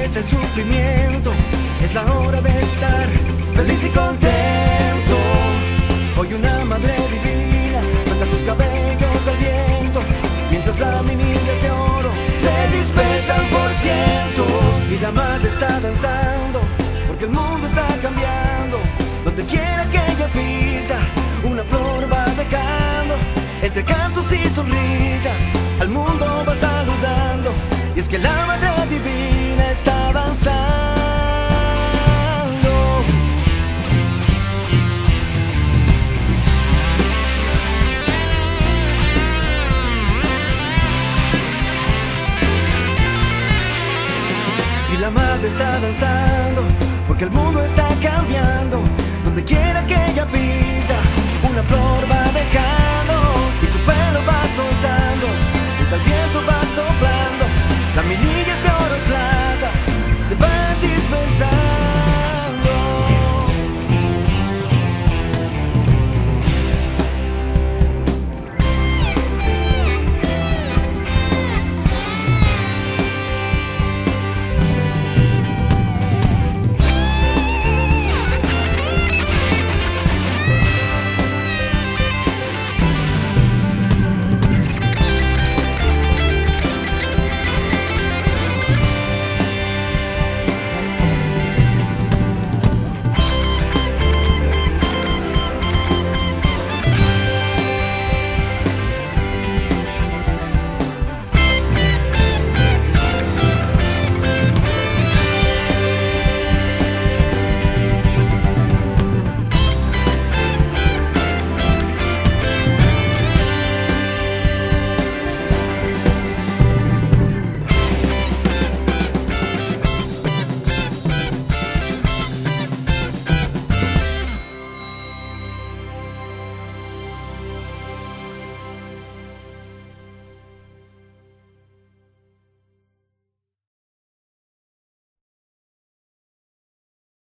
el sufrimiento, es la hora de estar feliz y contento. Hoy una madre divina suelta sus cabellos al viento, mientras láminas de oro se dispersan por cientos. Y la madre está danzando, porque el mundo está cambiando. Donde quiera que ella pisa, una flor va dejando. Entre cantos y sonrisas, al mundo va saludando. Y es que la madre divina está avanzando. Y la madre está danzando, porque el mundo está cambiando. Donde quiera que ella pisa, una flor va dejando y su pelo va soltando.